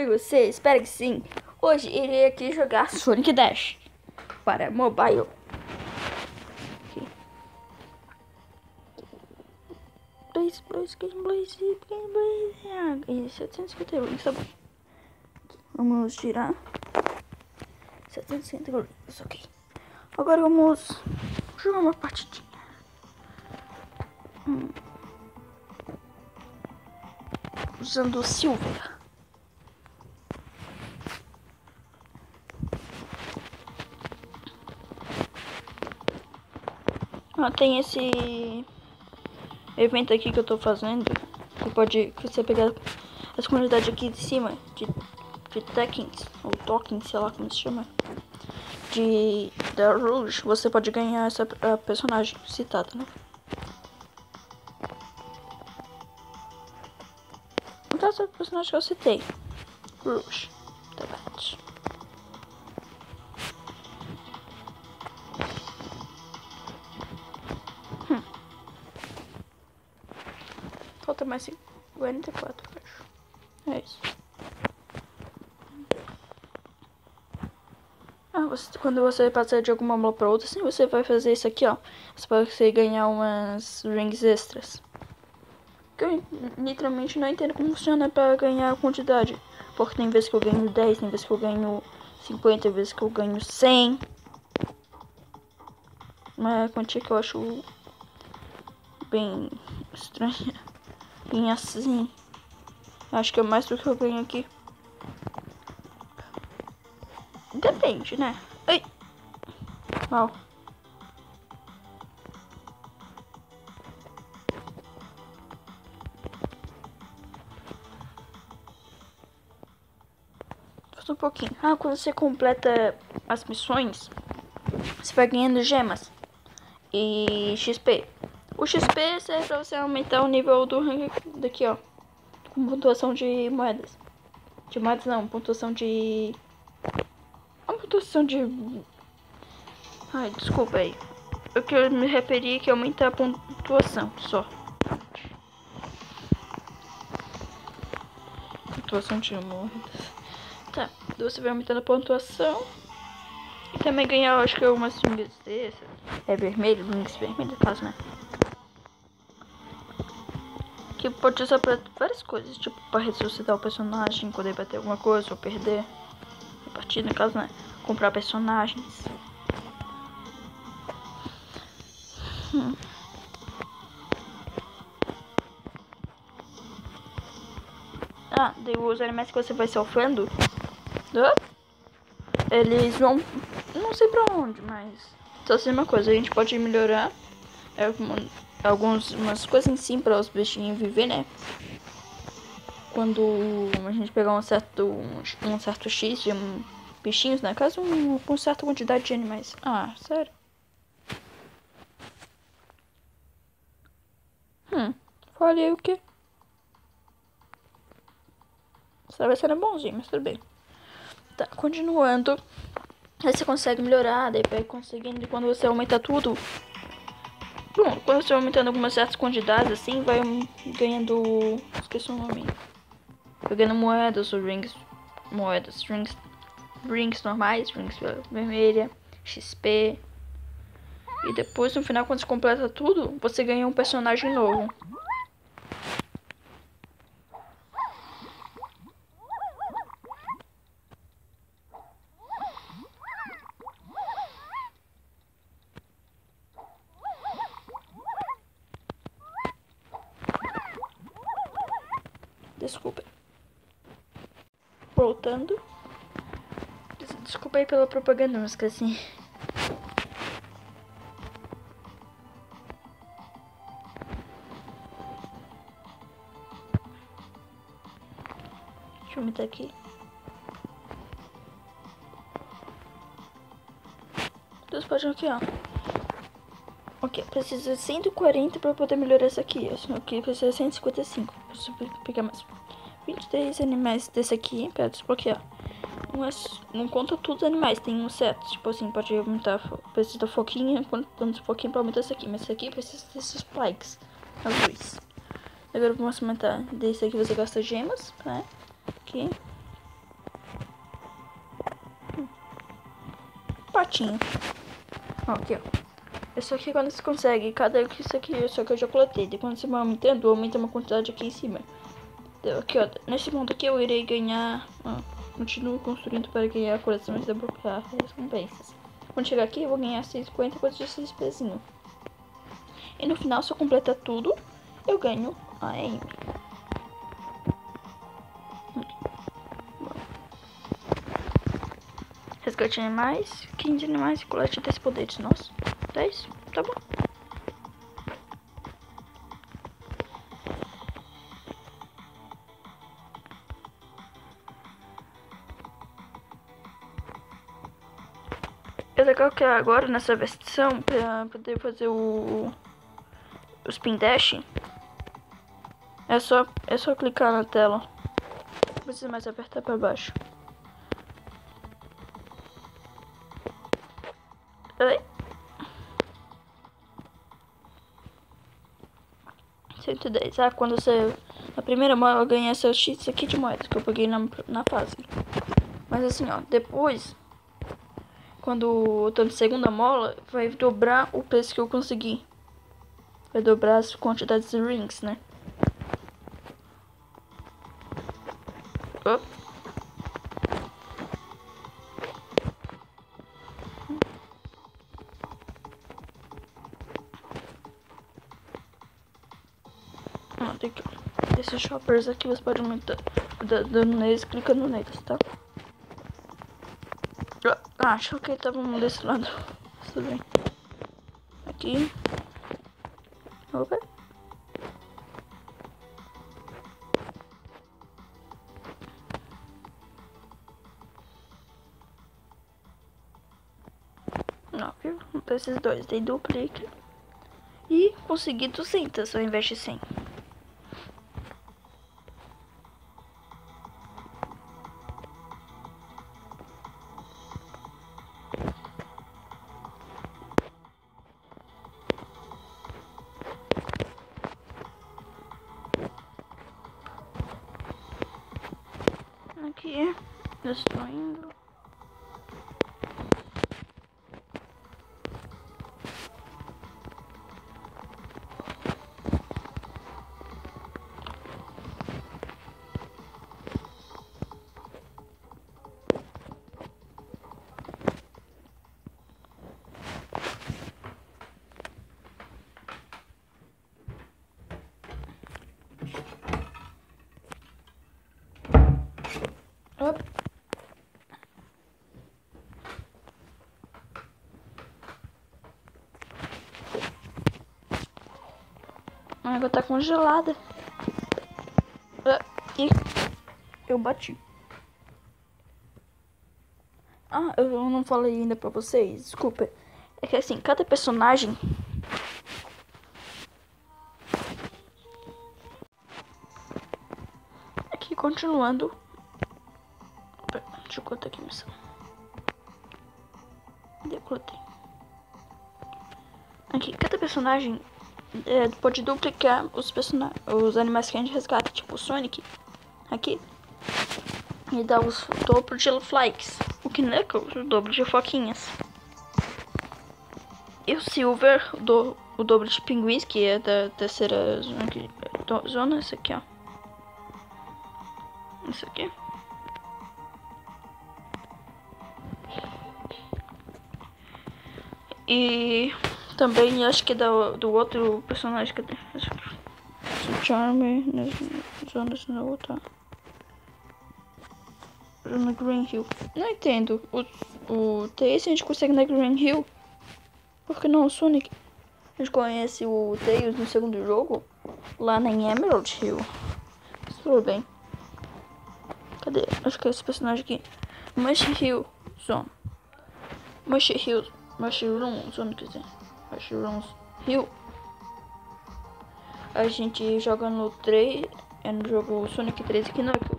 bem com você? Espero que sim. Hoje irei aqui jogar Sonic Dash para mobile. Aqui. Blaze. 751, tá bom. Vamos tirar 750 golinhos, ok. Agora vamos jogar uma partidinha. Usando o Silver. Tem esse evento aqui que eu tô fazendo. Que você pegar as comunidades aqui de cima de Tekins ou Tokens, sei lá como se chama, da Rouge, você pode ganhar essa personagem citada, né? No caso, é o personagem que eu citei, Rouge, da Bat. Falta mais 54, acho. É isso. Quando você passar de alguma mola pra outra, assim, você vai fazer isso aqui, ó. Você pode ganhar umas rings extras. Eu literalmente não entendo como funciona pra ganhar a quantidade. Porque tem vezes que eu ganho 10, tem vezes que eu ganho 50, tem vezes que eu ganho 100. Uma quantia que eu acho bem estranha. Bem assim. Acho que é mais do que eu ganho aqui. Depende, né? Ai! Mal. Falta um pouquinho. Quando você completa as missões, você vai ganhando gemas e XP. O XP serve pra você aumentar o nível do rank daqui, ó. Com pontuação de moedas. De moedas não, pontuação de... Uma pontuação de... Ai, desculpa aí. O que eu me referi é que aumenta a pontuação, só. Pontuação de moedas. Tá, você vai aumentando a pontuação. E também ganhar, acho que umas rings dessas. É vermelho, rings vermelhos, no caso, né? Que pode usar pra várias coisas, tipo pra ressuscitar o personagem quando ele bater alguma coisa ou perder a partida, no caso, né? Comprar personagens. Daí os animais que você vai salvando, eles vão, não sei pra onde, mas só assim uma coisa, a gente pode melhorar umas coisas em si para os bichinhos viver, né? Quando a gente pegar um certo X de bichinhos, né? Caso com certa quantidade de animais. Sério? Falei o quê? Essa vai ser bonzinho, mas tudo bem. Tá, continuando. Aí você consegue melhorar, daí vai conseguindo. Quando você aumenta tudo. Bom, quando você vai aumentando algumas certas quantidades, assim, vai ganhando. Esqueci o nome. Vai ganhando moedas ou rings. Rings normais, rings vermelha, XP. E depois, no final, quando você completa tudo, você ganha um personagem novo. Desculpa. Voltando. Desculpa aí pela propaganda, não esqueci. Deixa eu meter aqui. Duas páginas aqui, ó. Ok, precisa de 140 para poder melhorar isso aqui. Esse aqui precisa de 155. Preciso pegar mais 23 animais desse aqui para desbloquear. Não conta todos os animais, tem um certo. Tipo assim, pode aumentar. Precisa da foquinha, contando foquinha para aumentar esse aqui. Mas esse aqui precisa desses spikes azuis. Agora vamos aumentar desse aqui, você gasta gemas, né? Aqui. patinha. Ó, aqui, ó. Isso aqui quando você consegue, isso aqui eu já coletei. E quando você vai aumentando, aumenta uma quantidade aqui em cima. Então, aqui, ó, nesse ponto aqui eu irei ganhar. Ó, continuo construindo para ganhar coleções e desbloquear recompensas. Quando chegar aqui, eu vou ganhar 650 coisas de 6 pezinho. E no final, se eu completar tudo, eu ganho a AM. Resgate animais, 15 animais e colete 10 poderes. Nossa, 10? Tá bom. É legal que agora nessa versão, pra poder fazer o spin dash, é só clicar na tela. Não precisa mais apertar pra baixo. Ai. 110. Ah, quando você... Na primeira moeda eu ganhei essa X aqui de moedas que eu peguei na fase. Mas assim, ó, depois... Quando eu tô na segunda mola, vai dobrar o preço que eu consegui. Vai dobrar as quantidades de rings, né? Oh. Tem que... Esses shoppers aqui você pode aumentar dando neles, clicando neles, tá? Ah, achou que estavam desse lado. Tudo bem. Aqui. Opa. Não, viu? Então esses dois. Dei duplique. E consegui 200 ao invés de 100. Aqui, destruindo. Opa. A água tá congelada. E eu bati. Ah, eu não falei ainda pra vocês, desculpa. É que assim, cada personagem... Aqui, continuando. Deixa eu contar aqui a missão. Decoltei. Aqui, cada personagem pode duplicar os animais que a gente resgata, tipo o Sonic. Aqui. E dá o dobro de Flikes. O Knuckles, o dobro de Foquinhas. E o Silver, o dobro de Pinguins, que é da terceira zona. Esse aqui, ó. Isso aqui. E também acho que é do outro personagem que tem. Charme nas zonas na outra. Na Green Hill. Não entendo. O Tails a gente consegue na Green Hill. Por que não o Sonic? A gente conhece o Tails no segundo jogo. Lá na Emerald Hill. Mas tudo bem. Cadê? Acho que é esse personagem aqui. Mush Hill Zone. Mushroom Zone, quer dizer. Mushrooms Hill. A gente joga no 3. É no jogo Sonic 3 aqui Knuckles.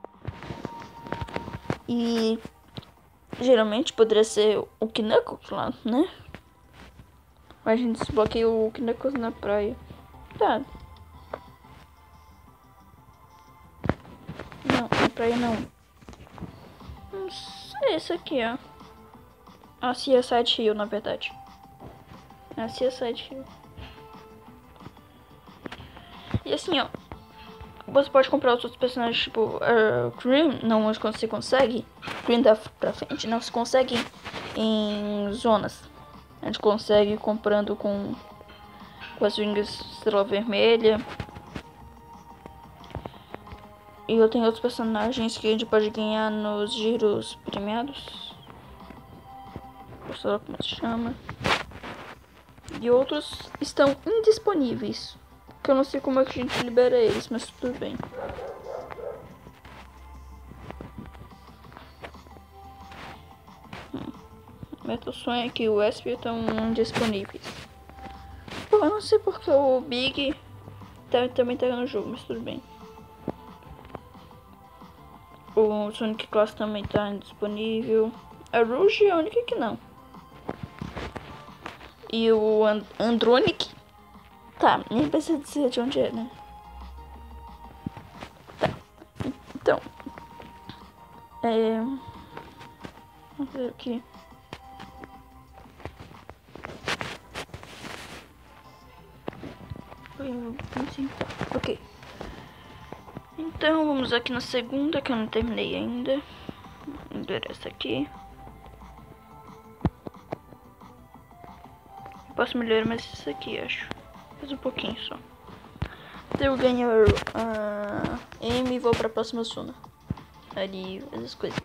E geralmente poderia ser o Knuckles lá, né? Mas a gente desbloqueia o Knuckles na praia. Tá. Não, na praia não. Não sei, esse aqui, ó. A Cia Side Hill, na verdade. A Cia Side Hill. E assim, ó. Você pode comprar os outros personagens, tipo, Cream, não quando você consegue. Cream dá pra frente, não se consegue em zonas. A gente consegue comprando com as Wings Estrela Vermelha. E eu tenho outros personagens que a gente pode ganhar nos giros premiados. Não sei lá como se chama. E outros estão indisponíveis. Que eu não sei como é que a gente libera eles, mas tudo bem. Metal Sonic e o Wesker estão indisponíveis. Pô, eu não sei porque o Big também tá no jogo, mas tudo bem. O Sonic Class também tá indisponível. A Rouge é a única que não. E o Andronic. Tá, nem precisa dizer de onde é, né? Tá. Então. Vamos ver aqui. Ok. Então vamos aqui na segunda, que eu não terminei ainda. Endereço aqui. Posso melhorar mais isso aqui, acho. Faz um pouquinho só. Eu ganho a M e vou pra próxima zona. Ali, essas coisas.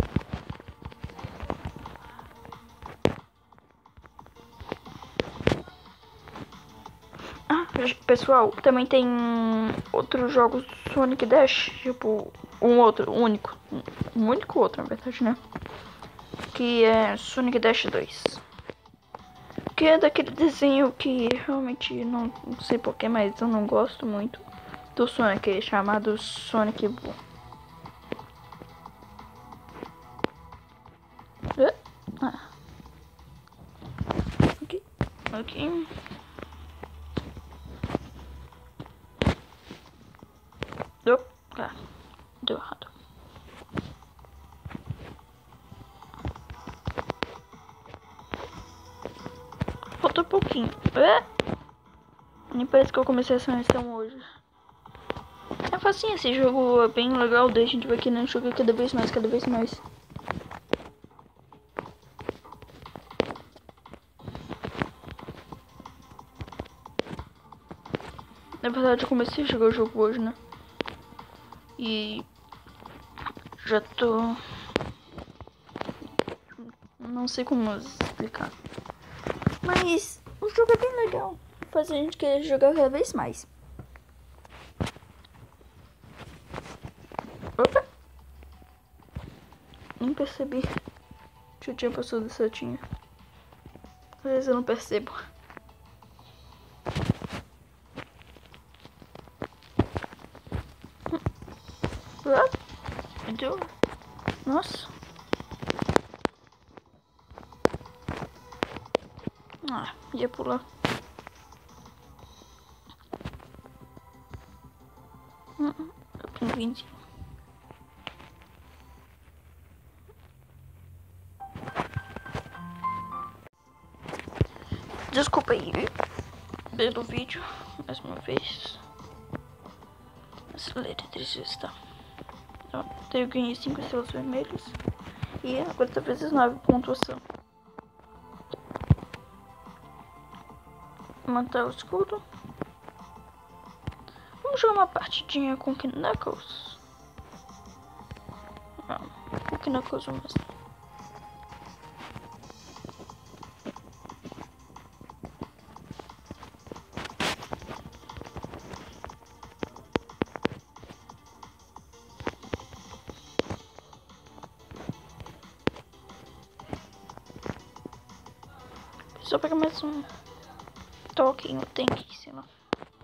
Ah, pessoal, também tem outros jogos Sonic Dash. Tipo, um único. Um único outro, na verdade, né? Que é Sonic Dash 2. Que é daquele desenho que realmente não sei porquê, mas eu não gosto muito do Sonic, chamado Sonic Boom. Ok. Opa, deu errado. Faltou um pouquinho. Nem parece que eu comecei essa missão hoje. É facinho esse jogo, é bem legal. Daí a gente vai querendo jogar cada vez mais, cada vez mais. Na verdade eu comecei a jogar o jogo hoje, né? E já tô... Não sei como explicar. Mas o jogo é bem legal. Faz a gente querer jogar cada vez mais. Opa! Nem percebi que eu tinha passado certinho. Às vezes eu não percebo. Deu. Nossa. Ah, ia pular. O pinguinzinho. Desculpa aí pelo vídeo, mais uma vez. Acelere, está. Então, eu ganhei 5 estrelas vermelhas. E agora tá vezes 9 pontuação. Manter o escudo. Vamos jogar uma partidinha com o Knuckles. O Knuckles mesmo. Só pegar mais um toque no tanque, sei lá.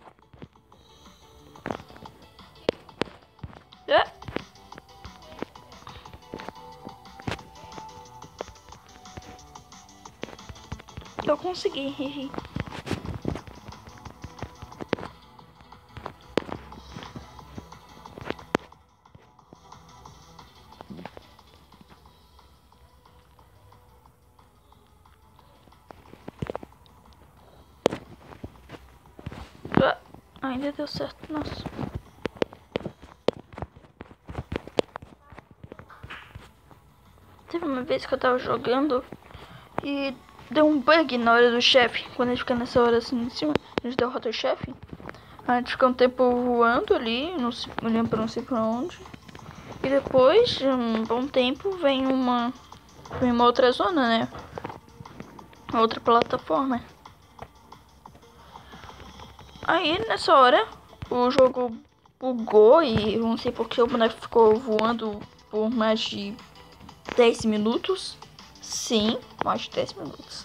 Eu consegui. Ainda deu certo, nossa. Teve uma vez que eu tava jogando e deu um bug na hora do chefe. Quando a gente fica nessa hora assim em cima, a gente derrota o chefe. A gente fica um tempo voando ali, olhando pra não sei pra onde. E depois de um bom tempo vem uma outra zona, né? Outra plataforma. Aí nessa hora o jogo bugou e não sei porque o boneco ficou voando por mais de 10 minutos. Sim, mais de 10 minutos.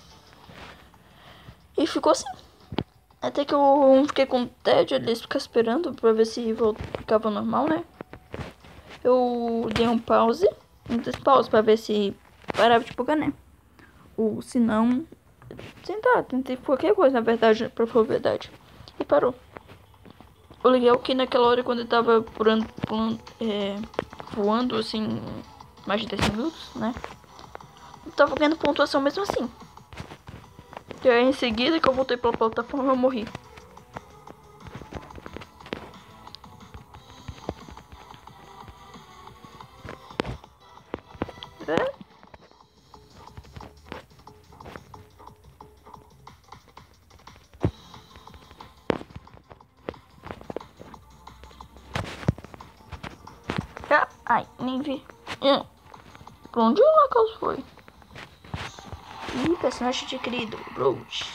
E ficou assim. Até que eu fiquei com tédio ali, ficar esperando pra ver se ficava normal, né? Eu dei um pause pra ver se parava de bugar, né? Ou se não, tentei qualquer coisa, na verdade, pra falar a verdade. E parou. O legal é que naquela hora, quando eu tava voando, assim, mais de 10 minutos, né? Eu tava ganhando pontuação mesmo assim. E aí, em seguida, que eu voltei pra plataforma, eu morri. É? Ai, nem vi. Pra onde o Lacos foi? Ih, personagem de querido, Roach.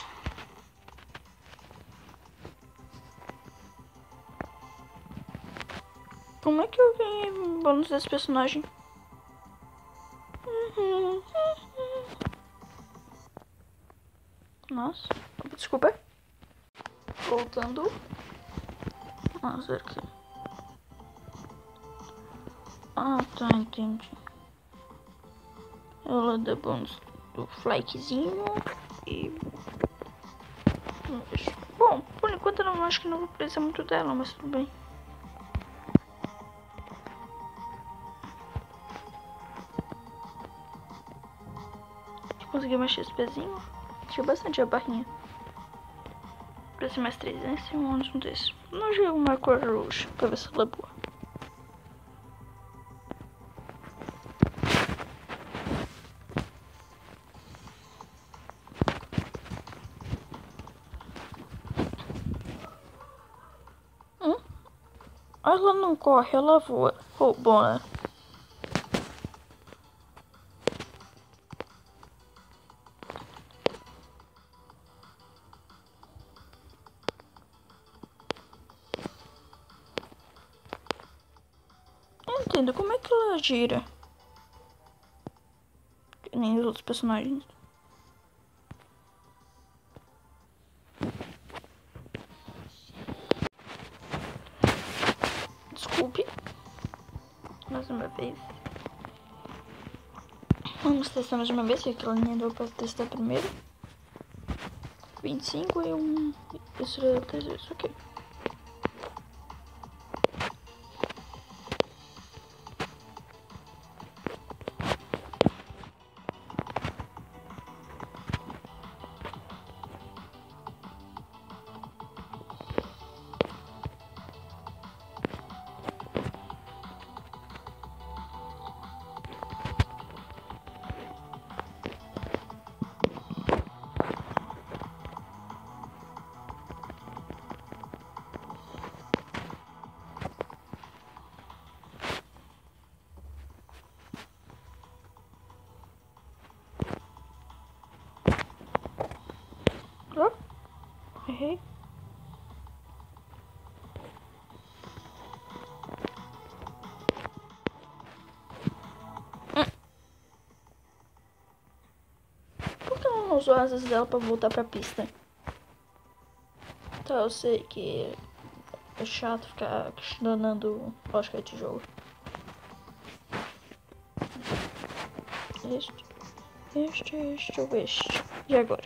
Como é que eu ganhei bônus desse personagem? Nossa, desculpa. Voltando. Vamos ver aqui. Ah, tá, entendi. Ela dá bônus do flikezinho e... Bom, por enquanto eu não acho que não vou precisar muito dela, mas tudo bem. Consegui mais XPzinho. Tinha bastante a barrinha. Precisa mais 300 e um ônus desse. Não jogo uma cor roxa pra ver se ela é boa. Ela não corre, ela voa. Oh, bom, né? Eu não entendo como é que ela gira. Que nem os outros personagens. Desculpe. Mais uma vez. Vamos testar mais uma vez, que aquela linha deu pra testar primeiro. 25 e um... Isso é isso aqui. Oh, errei. Por que ela não usou as asas dela pra voltar pra pista? Tá, eu sei que é chato ficar questionando lógica de jogo. Este. E agora?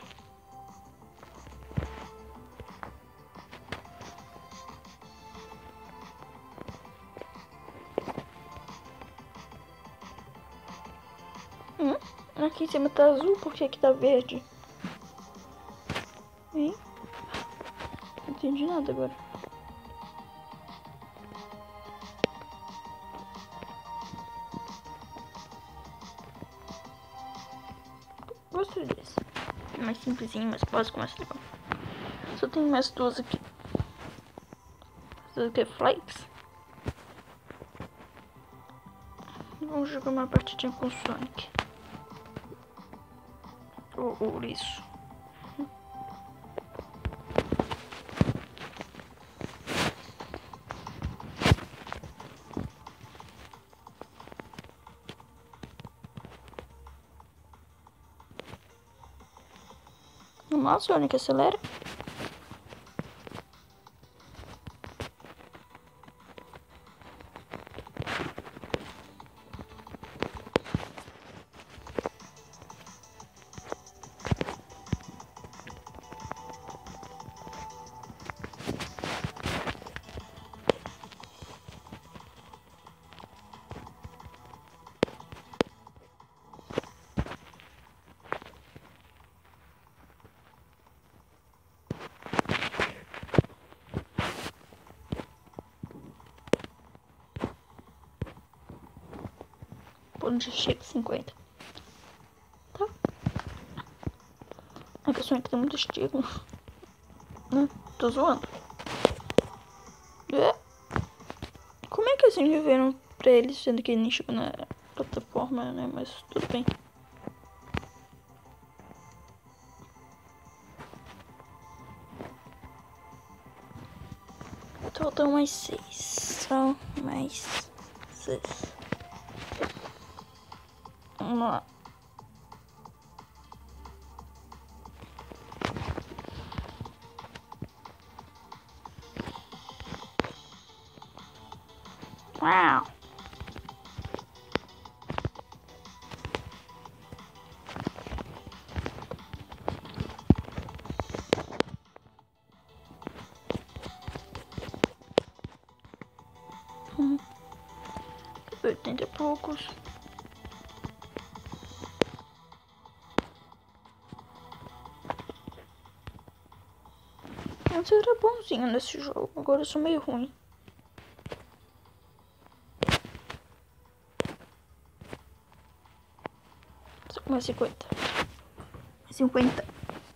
Aqui em cima tá azul, por que aqui tá verde? Hein? Não entendi nada agora. gostei desse. Mais simplesinho, mais básico, mais legal. Só tem mais duas aqui. Duas aqui é Flakes. Vamos jogar uma partidinha com o Sonic. Ou Ouriço. Normal, Sonic, acelera. Onde chega 50. Tá? A pessoa que tem muito estigma. Né? Tô zoando. É. Como é que assim viveram pra eles, sendo que ele nem chegou na plataforma, né? Mas tudo bem. Faltam mais 6. Só mais 6. Vamos lá. Uau. Hum. 80 e poucos. Antes eu era bonzinho nesse jogo, agora eu sou meio ruim. Mais 50. Mais 50.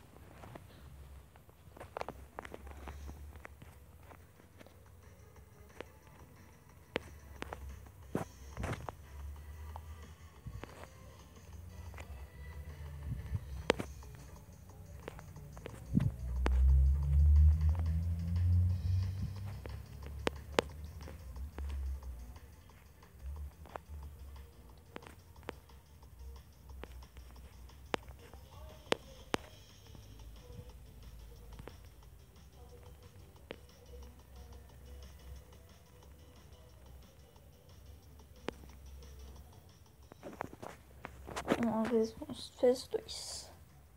Uma vez fez 2.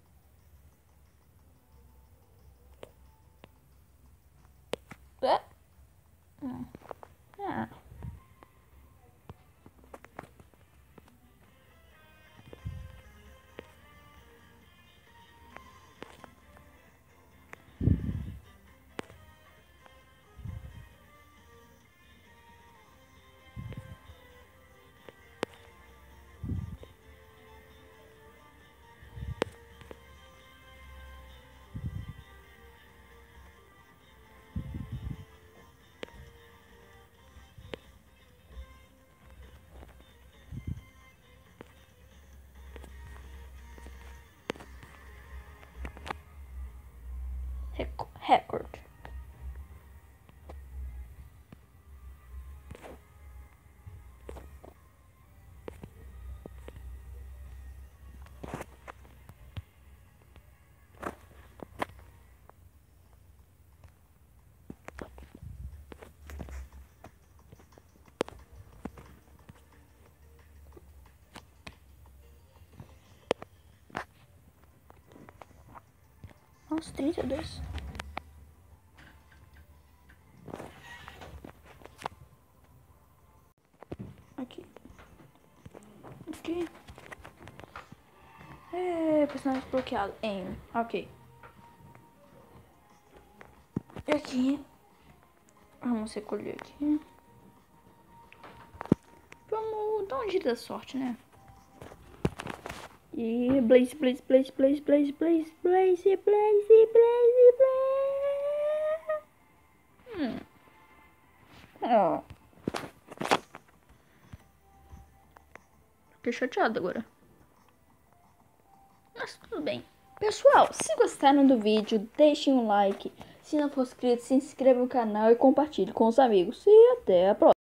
É? Ah. Record. Nossa, 32. Aqui. Aqui. É, personagem bloqueado. Em. Ok. E aqui. Vamos recolher aqui. Vamos dar um giro da sorte, né? E Blaze, Blaze, Blaze, Blaze, Blaze, Blaze, Blaze, Blaze, Blaze, Blaze. Oh. Fiquei chateada agora. Mas tudo bem. Pessoal, se gostaram do vídeo, deixem um like. Se não for inscrito, se inscreva no canal e compartilhe com os amigos. E até a próxima.